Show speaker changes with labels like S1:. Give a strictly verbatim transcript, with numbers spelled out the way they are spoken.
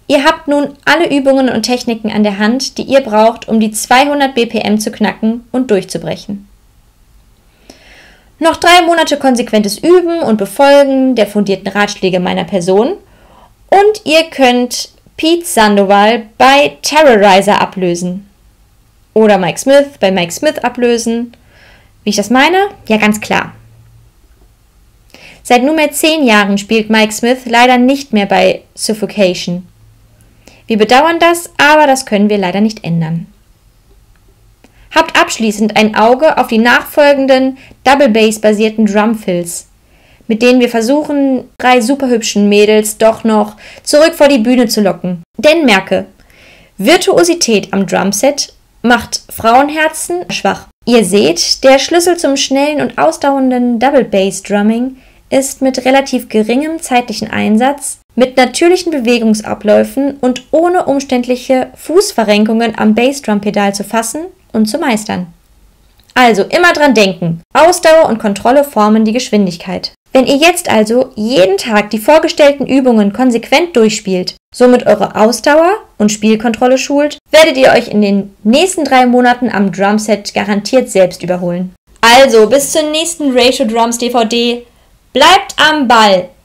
S1: Ihr habt nun alle Übungen und Techniken an der Hand, die ihr braucht, um die zweihundert B P M zu knacken und durchzubrechen. Noch drei Monate konsequentes Üben und Befolgen der fundierten Ratschläge meiner Person und ihr könnt Pete Sandoval bei Terrorizer ablösen. Oder Mike Smith bei Mike Smith ablösen. Wie ich das meine? Ja, ganz klar. Seit nunmehr zehn Jahren spielt Mike Smith leider nicht mehr bei Suffocation. Wir bedauern das, aber das können wir leider nicht ändern. Habt abschließend ein Auge auf die nachfolgenden Double Bass basierten Drumfills, mit denen wir versuchen, drei superhübschen Mädels doch noch zurück vor die Bühne zu locken. Denn merke, Virtuosität am Drumset macht Frauenherzen schwach. Ihr seht, der Schlüssel zum schnellen und ausdauernden Double Bass Drumming ist mit relativ geringem zeitlichen Einsatz, mit natürlichen Bewegungsabläufen und ohne umständliche Fußverrenkungen am Bassdrumpedal zu fassen und zu meistern. Also immer dran denken, Ausdauer und Kontrolle formen die Geschwindigkeit. Wenn ihr jetzt also jeden Tag die vorgestellten Übungen konsequent durchspielt, somit eure Ausdauer und Spielkontrolle schult, werdet ihr euch in den nächsten drei Monaten am Drumset garantiert selbst überholen. Also bis zur nächsten Ratio Drums D V D, bleibt am Ball!